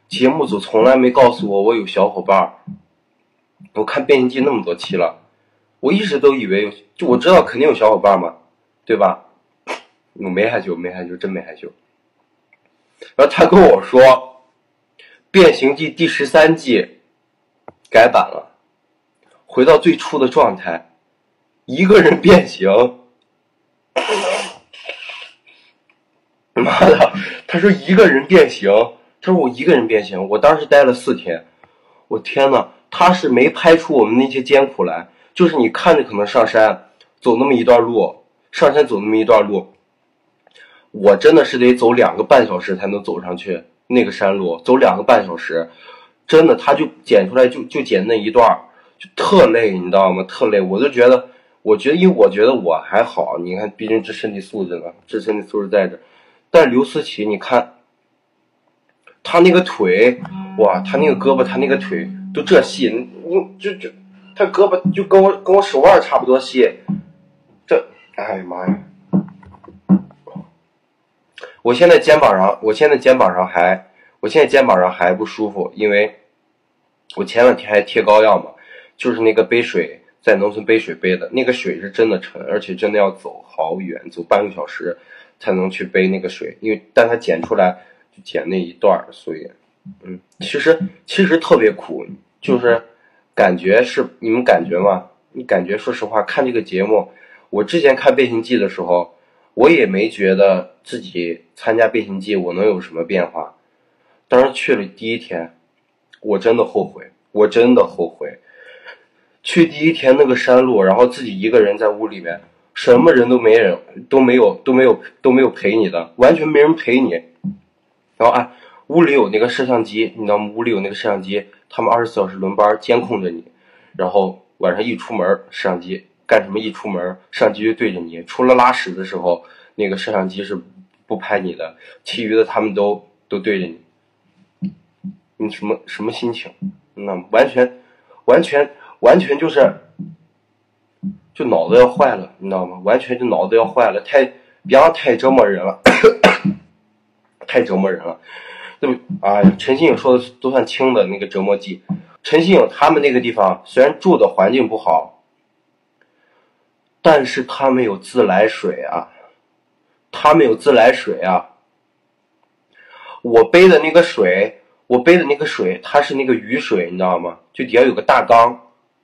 节目组从来没告诉我有小伙伴。我看变形记那么多期了，我一直都以为就我知道肯定有小伙伴嘛，对吧？我没害羞，真没害羞。然后他跟我说，变形记第13季改版了，回到最初的状态，一个人变形。妈的，他说一个人变形，他说我一个人变形，我当时待了4天，我天呐，他是没拍出我们那些艰苦来，就是你看着可能上山走那么一段路，我真的是得走2个半小时才能走上去那个山路，走2个半小时，真的他就剪出来就剪那一段，就特累，你知道吗？特累，我觉得因为我觉得我还好，你看毕竟这身体素质在这，但刘思琪你看他那个腿，哇，他那个胳膊他那个腿都这细，就他胳膊就跟我手腕差不多细，这哎呀妈呀，我现在肩膀上还不舒服，因为我前2天还贴膏药嘛，就是那个背水，在农村背水背的，那个水是真的沉，而且真的要走好远，走半个小时才能去背那个水，但它剪出来就剪那一段，所以其实特别苦，就是感觉是你们感觉吗？你感觉说实话看这个节目，我之前看变形记的时候，我也没觉得自己参加变形记我能有什么变化。当时去了第1天，我真的后悔。去第1天那个山路，然后自己一个人在屋里面，什么人都没有陪你的，完全没人陪你。然后屋里有那个摄像机，你知道吗？屋里有那个摄像机，他们24小时轮班监控着你。然后晚上一出门，摄像机干什么？一出门，摄像机就对着你。除了拉屎的时候，那个摄像机是不拍你的，其余的他们都对着你。你什么心情？那完全就脑子要坏了，你知道吗？完全就脑子要坏了，太折磨人了，太折磨人了。对不？哎呀，陈新颖说的都算轻的那个折磨剂。陈新颖他们那个地方虽然住的环境不好，但是他们有自来水啊，我背的那个水，它是那个雨水，你知道吗？就底下有个大缸，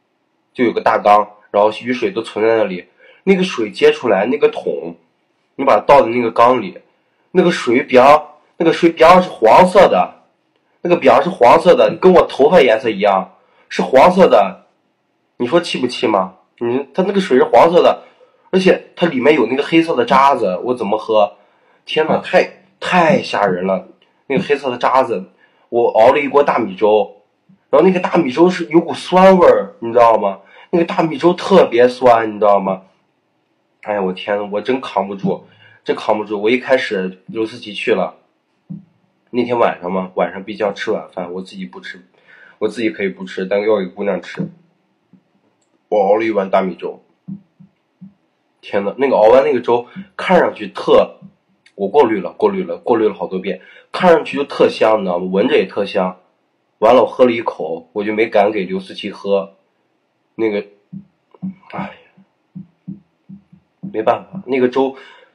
然后雨水都存在那里。那个水接出来，那个桶，你把它倒在那个缸里，那个水边是黄色的，你跟我头发颜色一样，是黄色的。你说气不气吗？它那个水是黄色的，而且它里面有那个黑色的渣子，我怎么喝？天哪，太吓人了！那个黑色的渣子，我熬了一锅大米粥，然后那个大米粥是有股酸味儿，你知道吗？那个大米粥特别酸，你知道吗？哎呀，我天呐，我真扛不住。我一开始刘思琪去了，那天晚上必须要吃晚饭，我自己不吃，我自己可以不吃，但要给姑娘吃。我熬了一碗大米粥，天呐，那个熬完那个粥，看上去我过滤了好多遍，看上去就特香，你知道吗？闻着也特香。完了，我喝了一口，我就没敢给刘思琪喝。那个，哎呀，没办法，那个粥，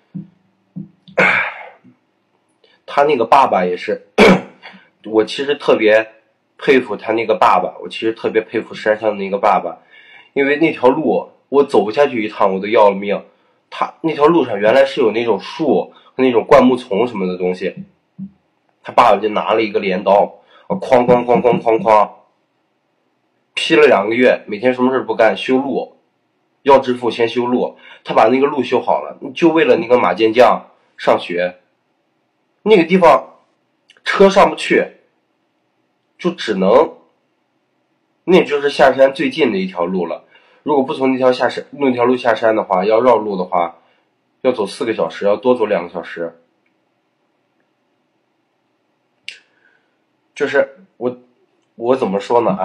他那个爸爸也是，我其实特别佩服他那个爸爸，我其实特别佩服山上的那个爸爸，因为那条路我走下去一趟我都要了命。他那条路上原来是有那种树和那种灌木丛什么的东西，他爸爸就拿了一个镰刀，哐劈了2个月，每天什么事不干，修路，要致富先修路。他把那个路修好了，就为了那个马健将上学。那个地方车上不去，就只能，那就是下山最近的一条路了。如果不从那条路下山的话，要绕路的话，要走4个小时，要多走2个小时。就是我怎么说呢？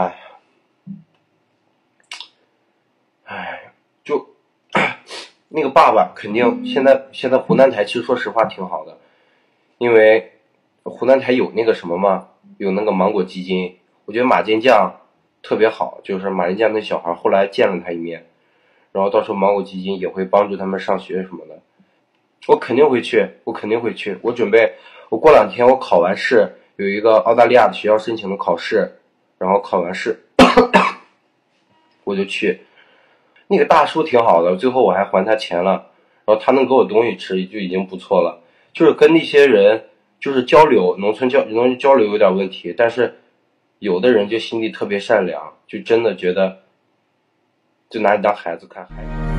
就那个爸爸肯定现在湖南台其实说实话挺好的，因为湖南台有那个什么嘛， 有那个芒果基金，我觉得马健将特别好，就是马健将那小孩后来见了他一面，然后到时候芒果基金也会帮助他们上学什么的。我肯定会去，我肯定会去。我准备，我过2天我考完试，有一个澳大利亚的学校申请的考试，然后考完试我就去。那个大叔挺好的，最后我还还他钱了，然后他能给我东西吃就已经不错了。就是跟那些人就是交流，农村交流有点问题，但是有的人就心地特别善良，就真的觉得就拿你当孩子看孩子。